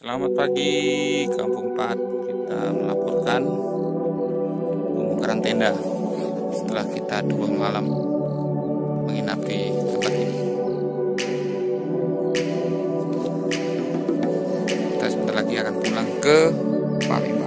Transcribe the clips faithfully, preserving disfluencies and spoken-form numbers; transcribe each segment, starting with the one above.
Selamat pagi Kampung Pat. Kita melaporkan pembongkaran tenda setelah kita dua malam menginap di tempat ini. Kita sebentar lagi akan pulang ke Palembang.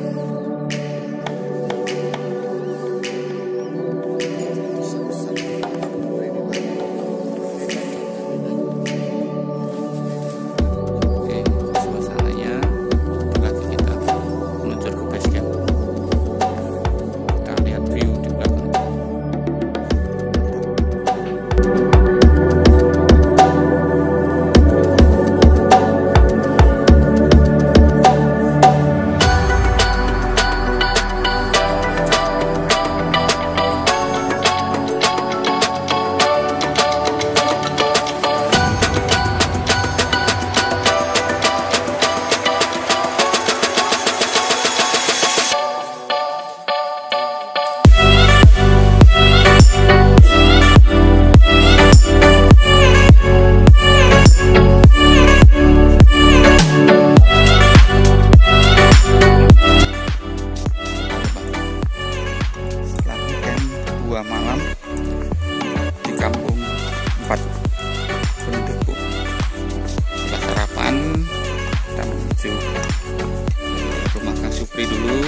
Dua malam di Kampung Pat Gunung Dempo. Setelah sarapan kita menuju rumah Kang Supri dulu,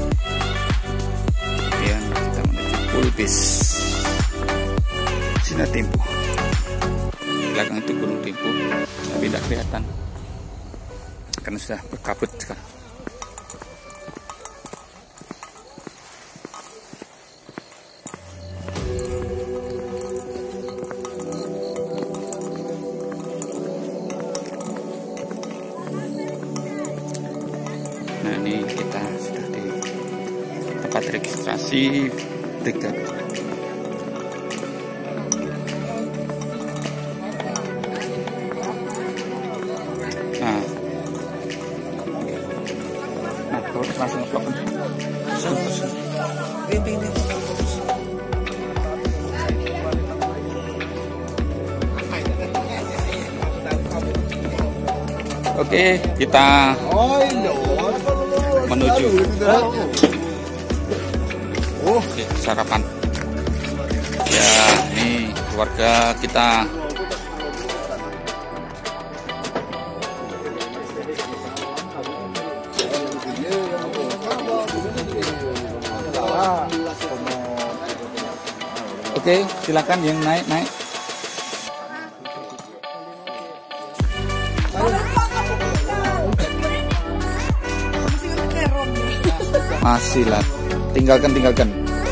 kemudian kita menuju Pulbis Sinar Dempo. Belakang itu Gunung Dempo, tapi tidak kelihatan karena sudah berkabut sekarang. Nah, ini kita sudah di tempat registrasi brigade. Nah, nah terus langsung vlog. Oke, kita menuju Oke, sarapan. Ya, ini keluarga kita. Oke, silakan yang naik-naik. Masih lah, tinggalkan tinggalkan.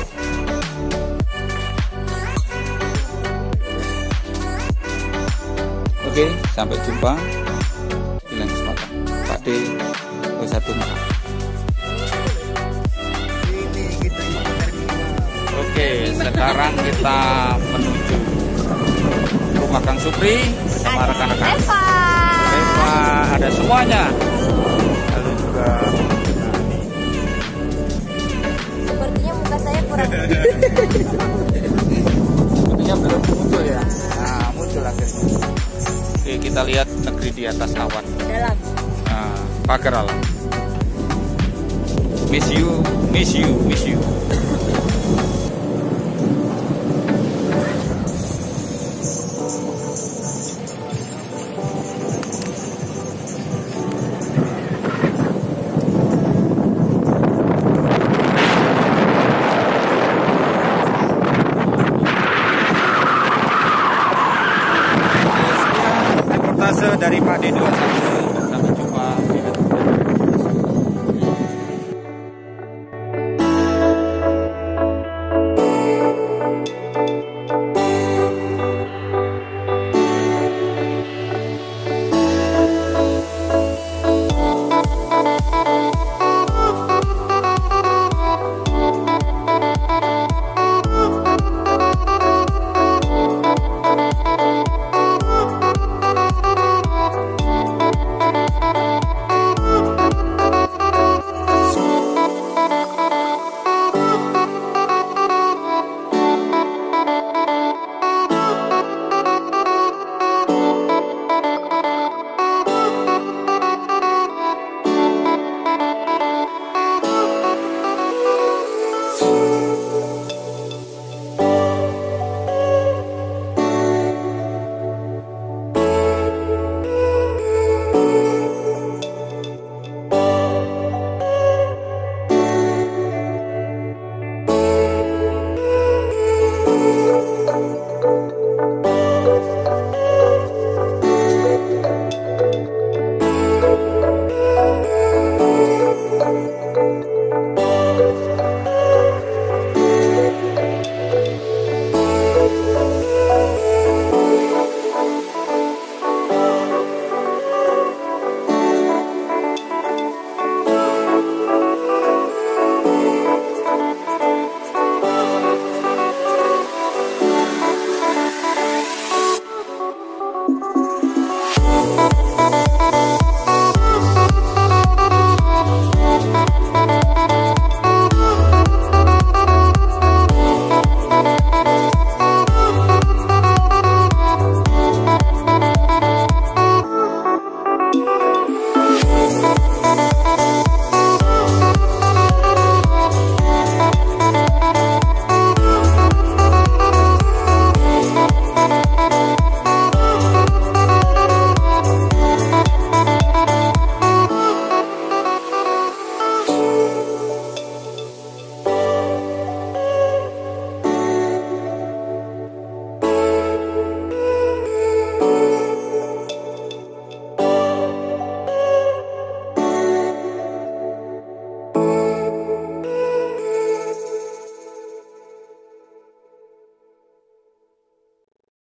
Oke, sampai jumpa di lain kesempatan. Pak D satu malam. Oke, sekarang kita menuju rumah Kang Supri bersama rekan-rekan. Reva, ada semuanya. Lalu juga saya kurang sepertinya belum muncul ya. Nah, muncul akhirnya. Oke, kita lihat negeri di atas awan. Dalam. Nah, pagar alam. Miss you, miss you, miss you. Dari Pak D dua.